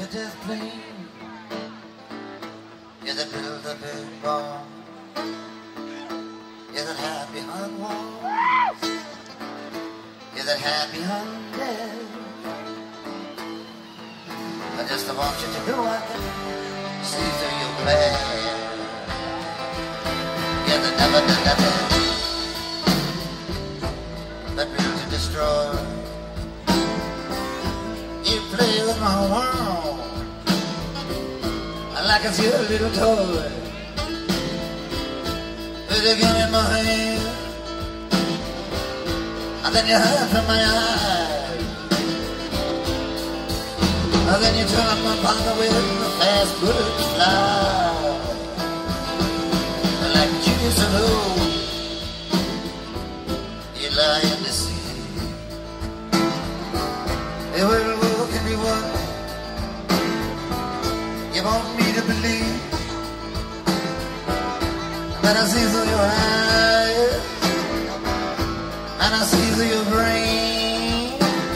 death plane. Yeah, that built a big bomb. Yeah, that hide behind walls. Yeah, that hide behind death. I just want you to know I can see through your glass. Yeah, that never did nothing but built to destroy. You play with my world like it's your little toy, with a gun in my hand, and then you hide from my eyes, and then you turn my pocket with the fast bullets fly, like Judas and Hope, you lie in the sea. Hey, well, what can be won? You want me to believe that I see through your eyes, and I see through your brain,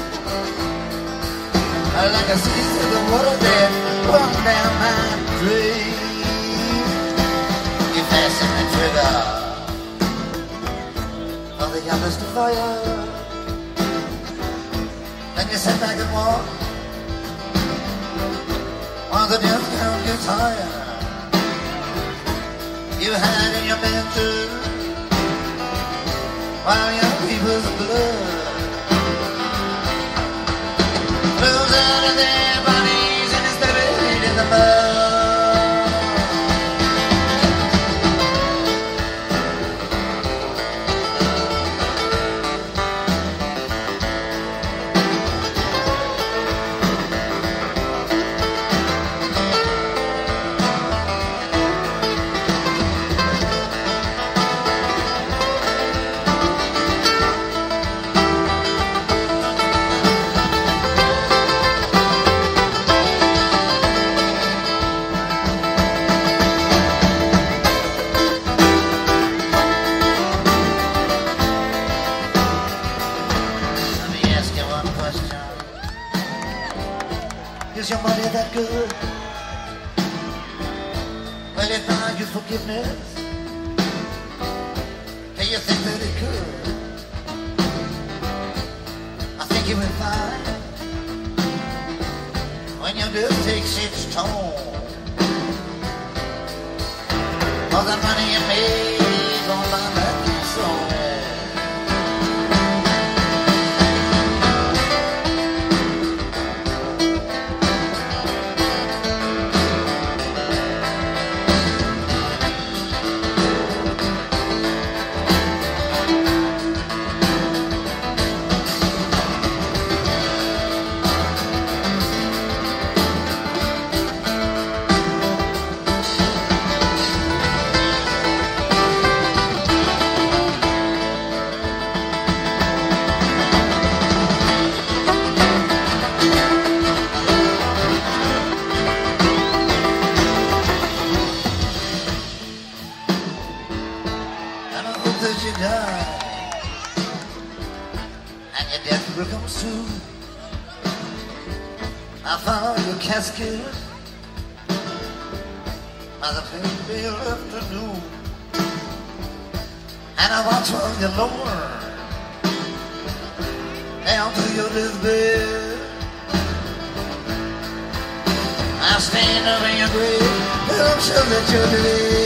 like I see through the water that run down my drain. You fasten the trigger of the youngest fire, then you sit back and walk while the death count gets higher. You hide in your bedroom while young people's blood flows out of their bodies and is buried in the mud. Is your money that good? Will it buy you forgiveness? Do you think that it could? I think it will find when your death takes its toll. All the money you made on my lucky soul. That you die, and your death will come soon. I found your casket by the pale afternoon, and I watch on your lower down to your deathbed. I stand over your grave, and I'm sure that you're dead.